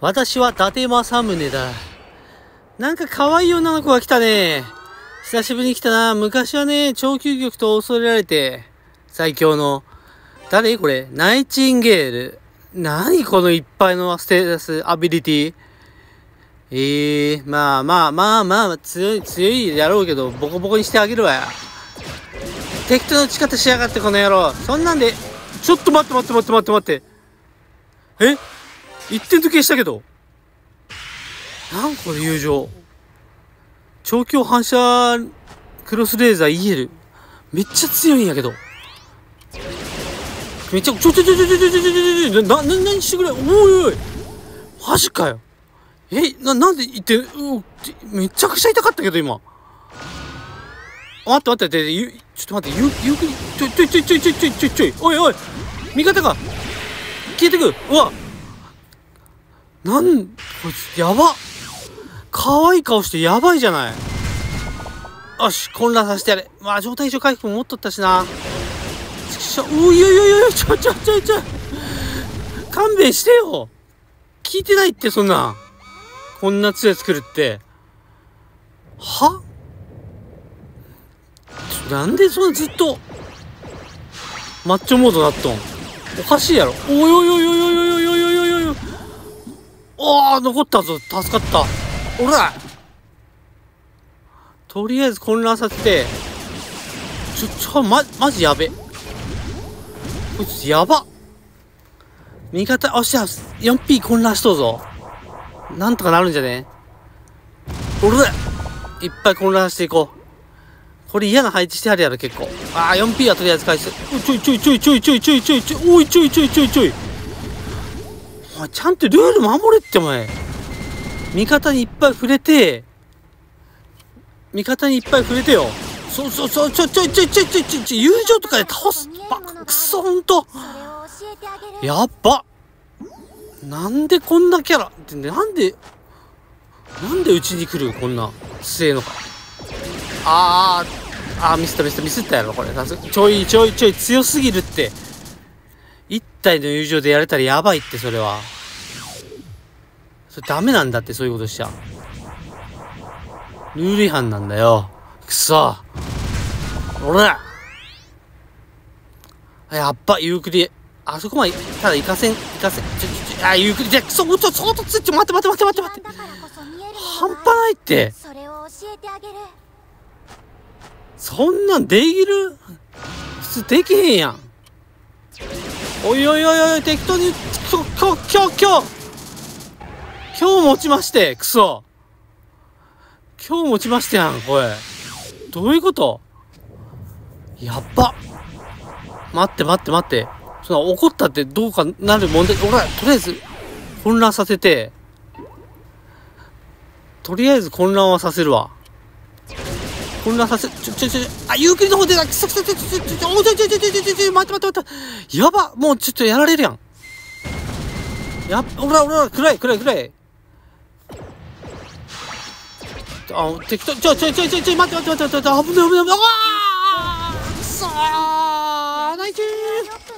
私は伊達政宗だ。なんか可愛い女の子が来たね。久しぶりに来たな。昔はね、超究極と恐れられて、最強の。誰これナイチンゲール。何このいっぱいのステータス、アビリティ。まあ、強いやろうけど、ボコボコにしてあげるわよ。適当な打ち方しやがって、この野郎。そんなんで、ちょっと待って。一点時計したけど。なんこれ友情。超強反射クロスレーザー EL。めっちゃ強いんやけど。めっちゃ、何してくれ。おい。マジかよ。なんで言って、めちゃくちゃ痛かったけど、今。待って、ちょっと待って、ゆっくり、ちょい。おい、味方が、消えてく。うわ。こいつ、やば。可愛い顔してやばいじゃない。よし、混乱させてやれ。まあ、状態異常回復も持っとったしな。おい、ちょい。勘弁してよ。聞いてないって、そんな。こんな強い作るって。は？なんでそんなずっと、マッチョモードなっとん？おかしいやろ。おい。残ったぞ。助かった。おら！とりあえず混乱させて、マジやべ。こいつやば。味方、おっしゃ、4P 混乱しとうぞ。なんとかなるんじゃね？おら！いっぱい混乱していこう。これ嫌な配置してあるやろ、結構。4P はとりあえず返す。ちょい。おい、ちょい。お前、ちゃんとルール守れって、お前。味方にいっぱい触れてよ。そう、友情とかで倒す。くそ、ほんと。やっば。なんでこんなキャラって、なんでうちに来るこんな強えのか。ミスったやろ、これ。ちょい、強すぎるって。一体の友情でやれたらやばいって、それは。それダメなんだって、そういうことしちゃ。ルール違反なんだよ。くそ。おら！やっば、ゆっくり。あそこまで、ただ行かせん。ゆっくり。くそ、待って。半端ないって。そんなんできる？普通できへんやん。おい、適当に、今日持ちまして、クソ。今日持ちましてやん、これ。どういうこと？やっば。待って。そんな怒ったってどうかなる問題。とりあえず、混乱させて。とりあえず混乱はさせるわ。ゆっくりの方で、待って。やば、もうちょっとやられるやん。おら、暗い。適当、待って、危ない。くそー、ナイチー。